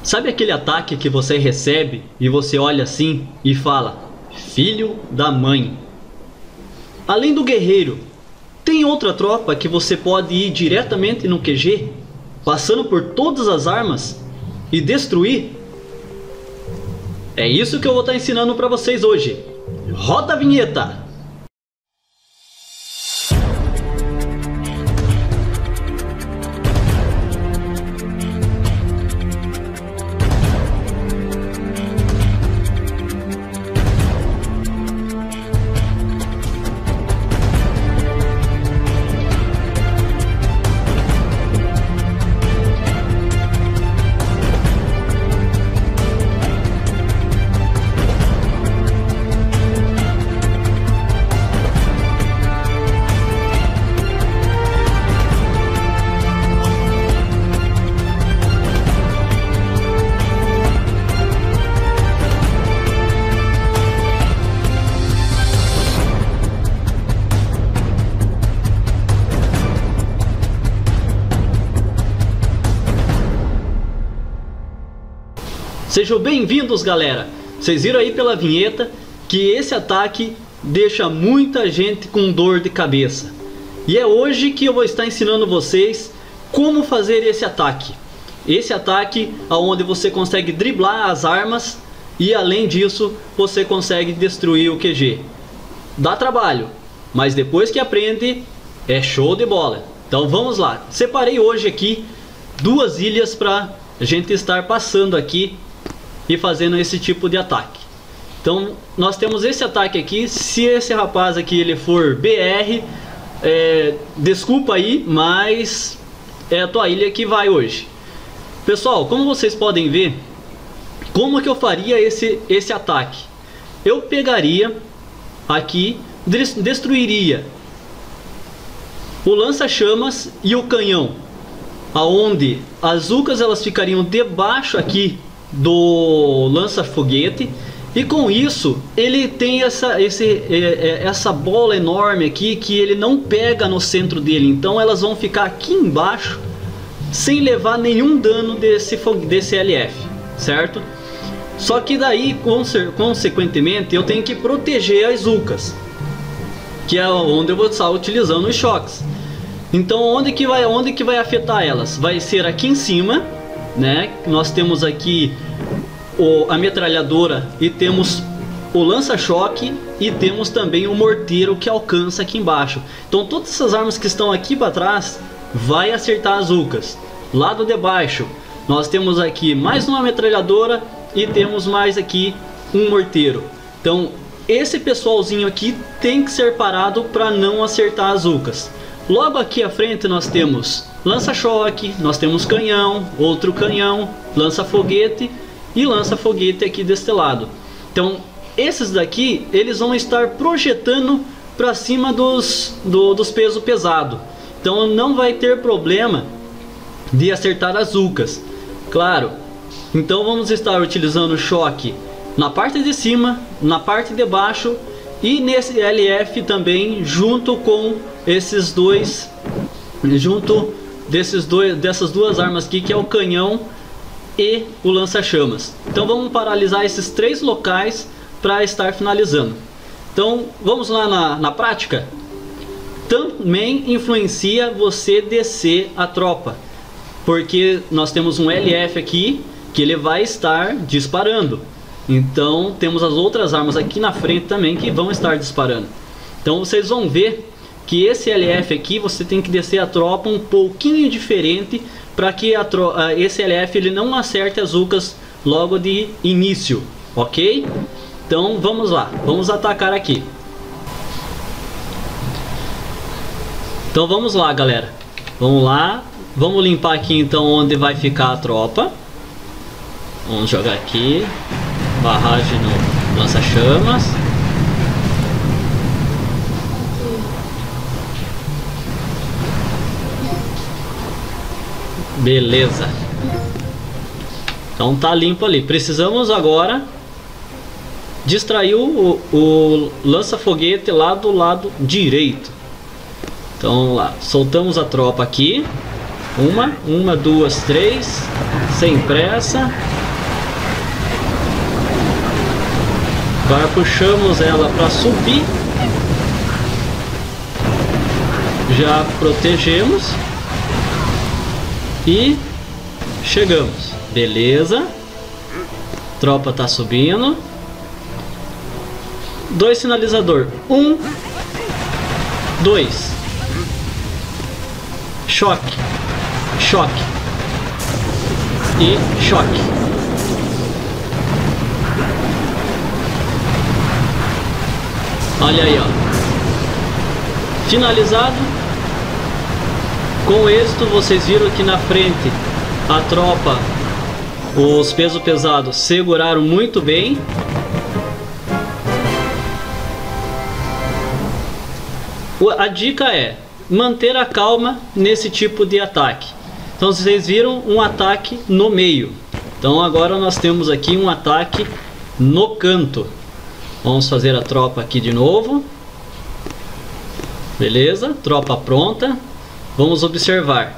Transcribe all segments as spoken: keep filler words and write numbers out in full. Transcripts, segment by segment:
Sabe aquele ataque que você recebe e você olha assim e fala: filho da mãe? Além do guerreiro, tem outra tropa que você pode ir diretamente no Q G, passando por todas as armas e destruir? É isso que eu vou estar ensinando para vocês hoje. Roda a vinheta! Sejam bem-vindos, galera! Vocês viram aí pela vinheta que esse ataque deixa muita gente com dor de cabeça. E é hoje que eu vou estar ensinando vocês como fazer esse ataque. Esse ataque onde você consegue driblar as armas e, além disso, você consegue destruir o Q G. Dá trabalho, mas depois que aprende, é show de bola. Então vamos lá. Separei hoje aqui duas ilhas para a gente estar passando aqui e fazendo esse tipo de ataque. Então nós temos esse ataque aqui. Se esse rapaz aqui ele for B R, é, desculpa aí, mas é a tua ilha que vai hoje. Pessoal, como vocês podem ver, como que eu faria esse, esse ataque? Eu pegaria aqui, destruiria o lança-chamas e o canhão, aonde as Ucas elas ficariam debaixo aqui do lança-foguete, e com isso ele tem essa, esse, essa bola enorme aqui que ele não pega no centro dele, então elas vão ficar aqui embaixo sem levar nenhum dano desse, desse L F, certo? Só que daí, consequentemente, eu tenho que proteger as Ucas, que é onde eu vou estar utilizando os choques. Então onde que vai, onde que vai afetar elas? Vai ser aqui em cima, né? Nós temos aqui o, a metralhadora e temos o lança-choque e temos também o morteiro que alcança aqui embaixo. Então todas essas armas que estão aqui para trás vai acertar as Ucas. Lado de baixo nós temos aqui mais uma metralhadora e temos mais aqui um morteiro. Então esse pessoalzinho aqui tem que ser parado para não acertar as Ucas. Logo aqui à frente nós temos lança-choque, nós temos canhão, outro canhão, lança-foguete e lança-foguete aqui deste lado. Então esses daqui eles vão estar projetando para cima dos, do, dos pesos pesados. Então não vai ter problema de acertar as Ucas. Claro, então vamos estar utilizando o choque na parte de cima, na parte de baixo e nesse L F também, junto com esses dois, junto desses dois, dessas duas armas aqui, que é o canhão e o lança-chamas. Então vamos paralisar esses três locais para estar finalizando. Então vamos lá na, na prática. Também influencia você descer a tropa, porque nós temos um L F aqui que ele vai estar disparando. Então temos as outras armas aqui na frente também que vão estar disparando. Então vocês vão ver que esse L F aqui você tem que descer a tropa um pouquinho diferente para que a tro esse L F ele não acerte as Ucas logo de início, ok? Então vamos lá, vamos atacar aqui. Então vamos lá, galera, vamos lá, vamos limpar aqui então onde vai ficar a tropa. Vamos jogar aqui barragem no lança-chamas. Beleza. Então tá limpo ali. Precisamos agora distrair o, o lança-foguete lá do lado direito. Então vamos lá. Soltamos a tropa aqui. Uma, uma, duas, três. Sem pressa. Agora puxamos ela para subir. Já protegemos. E chegamos. Beleza. Tropa tá subindo. Dois sinalizador. Um. Dois. Choque. Choque. E choque. Olha aí, ó. Finalizado. Com êxito, vocês viram aqui na frente a tropa, os pesos pesados seguraram muito bem. A dica é manter a calma nesse tipo de ataque. Então vocês viram um ataque no meio. Então agora nós temos aqui um ataque no canto. Vamos fazer a tropa aqui de novo. Beleza, tropa pronta. Vamos observar.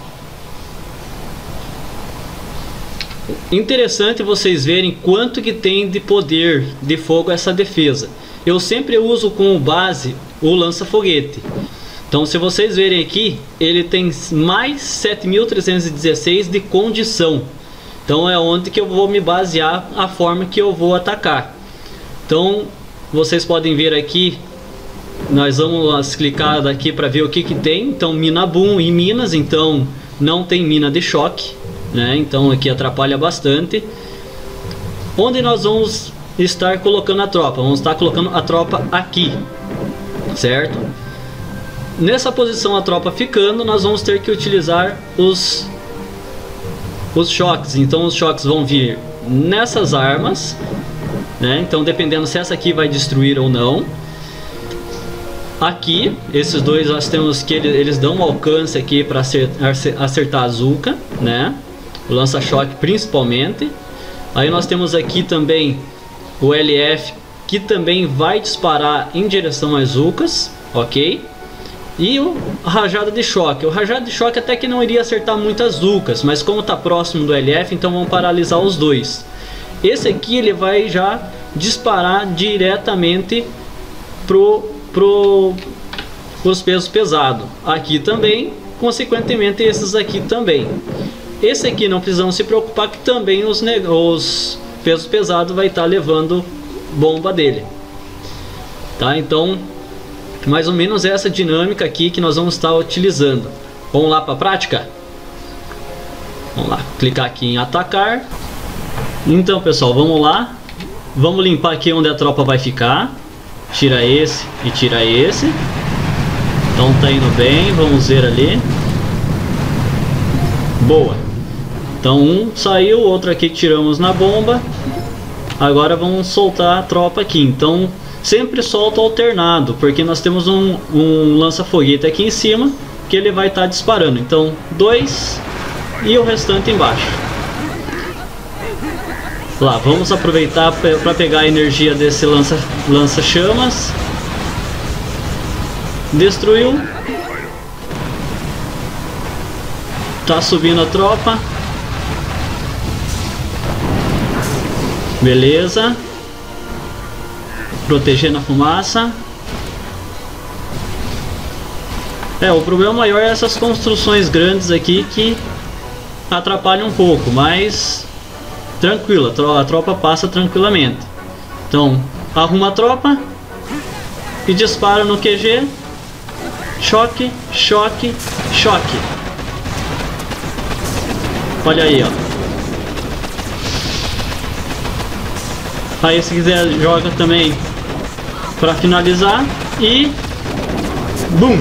Interessante vocês verem quanto que tem de poder de fogo essa defesa. Eu sempre uso como base o lança-foguete. Então se vocês verem aqui, ele tem mais sete mil trezentos e dezesseis de condição. Então é onde que eu vou me basear a forma que eu vou atacar. Então vocês podem ver aqui, nós vamos clicar daqui para ver o que que tem. Então mina boom em minas, então não tem mina de choque, né? Então aqui atrapalha bastante. Onde nós vamos estar colocando a tropa? Vamos estar colocando a tropa aqui, certo? Nessa posição a tropa ficando, nós vamos ter que utilizar os os choques. Então os choques vão vir nessas armas, né? Então dependendo se essa aqui vai destruir ou não. Aqui, esses dois nós temos que eles, eles dão um alcance aqui para acertar, acertar a Zuka, né? O lança-choque principalmente. Aí nós temos aqui também o L F, que também vai disparar em direção às Zukas, ok? E o rajada de choque. O rajada de choque até que não iria acertar muitas Zukas, mas como está próximo do L F, então vamos paralisar os dois. Esse aqui ele vai já disparar diretamente pro Pro, os pesos pesados. Aqui também, consequentemente esses aqui também. Esse aqui não precisamos se preocupar, que também os, os pesos pesados vai estar levando bomba dele, tá? Então mais ou menos essa dinâmica aqui que nós vamos estar utilizando. Vamos lá para a prática? Vamos lá, clicar aqui em atacar. Então pessoal, vamos lá. Vamos limpar aqui onde a tropa vai ficar. Tira esse e tira esse. Então tá indo bem, vamos ver ali. Boa. Então um saiu, outro aqui que tiramos na bomba. Agora vamos soltar a tropa aqui. Então sempre solta alternado, porque nós temos um, um lança-foguete aqui em cima que ele vai estar disparando. Então dois e o restante embaixo. Lá, vamos aproveitar para pegar a energia desse lança, lança-chamas. Destruiu. Tá subindo a tropa. Beleza. Protegendo a fumaça. É, o problema maior é essas construções grandes aqui que atrapalham um pouco, mas tranquilo, a tropa passa tranquilamente. Então, arruma a tropa e dispara no Q G. Choque, choque, choque. Olha aí, ó. Aí se quiser joga também para finalizar e bum.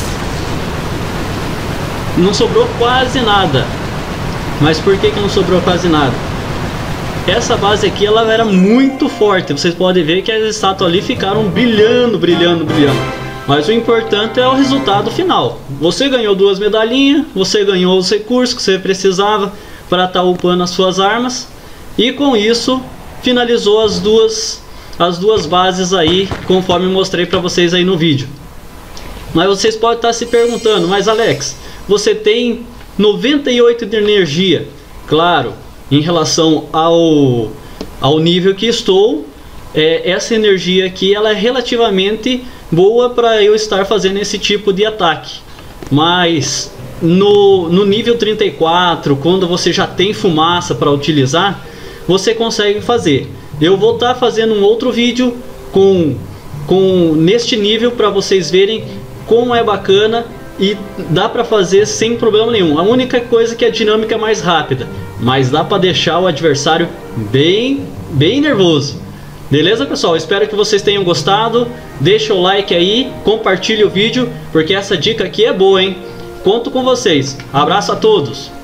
Não sobrou quase nada. Mas por que que não sobrou quase nada? Essa base aqui ela era muito forte. Vocês podem ver que as estátuas ali ficaram brilhando, brilhando, brilhando. Mas o importante é o resultado final. Você ganhou duas medalhinhas, você ganhou os recursos que você precisava para estar upando as suas armas. E com isso finalizou as duas, as duas bases aí, conforme mostrei para vocês aí no vídeo. Mas vocês podem estar se perguntando, mas Alex, você tem noventa e oito de energia. Claro, em relação ao, ao nível que estou, é, essa energia aqui ela é relativamente boa para eu estar fazendo esse tipo de ataque. Mas no, no nível trinta e quatro, quando você já tem fumaça para utilizar, você consegue fazer. Eu vou estar fazendo um outro vídeo com, com neste nível para vocês verem como é bacana e dá para fazer sem problema nenhum. A única coisa que a dinâmica é mais rápida, mas dá para deixar o adversário bem, bem nervoso. Beleza, pessoal? Espero que vocês tenham gostado. Deixa o like aí, compartilhe o vídeo, porque essa dica aqui é boa, hein? Conto com vocês. Abraço a todos!